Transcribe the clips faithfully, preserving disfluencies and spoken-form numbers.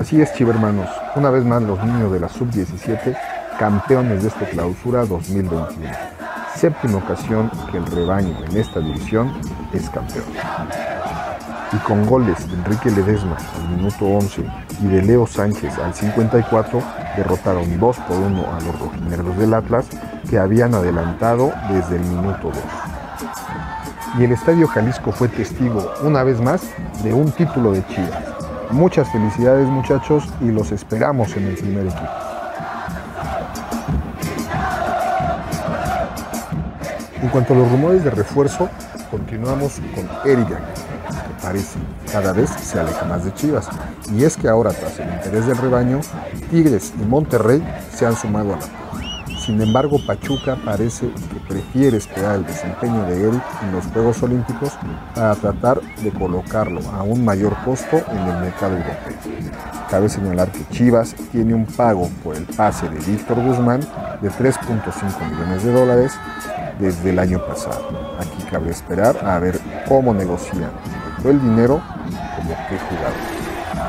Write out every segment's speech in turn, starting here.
Así es, chivermanos, una vez más los niños de la sub diecisiete, campeones de esta clausura dos mil veintiuno. Séptima ocasión que el rebaño en esta división es campeón. Y con goles de Enrique Ledesma al minuto once y de Leo Sánchez al cincuenta y cuatro, derrotaron dos por uno a los rojinegros del Atlas, que habían adelantado desde el minuto dos. Y el Estadio Jalisco fue testigo, una vez más, de un título de Chivas. Muchas felicidades, muchachos, y los esperamos en el primer equipo. En cuanto a los rumores de refuerzo, continuamos con Eric Gagnon, que parece cada vez se aleja más de Chivas. Y es que ahora, tras el interés del rebaño, Tigres y Monterrey se han sumado a la prueba. Sin embargo, Pachuca parece que prefiere esperar el desempeño de Eric en los Juegos Olímpicos para tratar de colocarlo a un mayor costo en el mercado europeo. Cabe señalar que Chivas tiene un pago por el pase de Víctor Guzmán de tres punto cinco millones de dólares desde el año pasado. Aquí cabe esperar a ver cómo negocian tanto el dinero como qué jugador.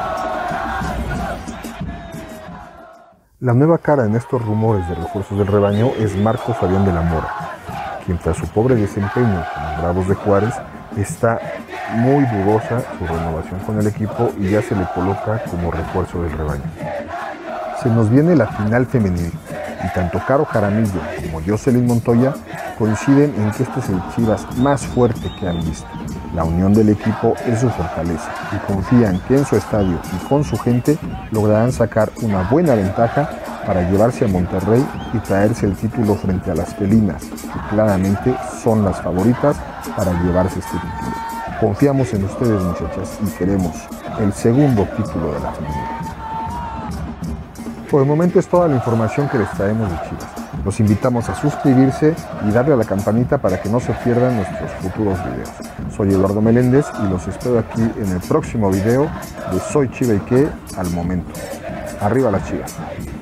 La nueva cara en estos rumores de refuerzos del rebaño es Marco Fabián de la Mora, quien tras su pobre desempeño con los Bravos de Juárez está muy dudosa su renovación con el equipo y ya se le coloca como refuerzo del rebaño. Se nos viene la final femenil y tanto Caro Jaramillo como Jocelyn Montoya coinciden en que este es el Chivas más fuerte que han visto. La unión del equipo es su fortaleza y confían que en su estadio y con su gente lograrán sacar una buena ventaja para llevarse a Monterrey y traerse el título frente a las felinas, que claramente son las favoritas para llevarse este título. Confiamos en ustedes, muchachas, y queremos el segundo título de la familia. Por el momento es toda la información que les traemos de Chivas. Los invitamos a suscribirse y darle a la campanita para que no se pierdan nuestros futuros videos. Soy Eduardo Meléndez y los espero aquí en el próximo video de Soy Chiva y qué al momento. Arriba las Chivas.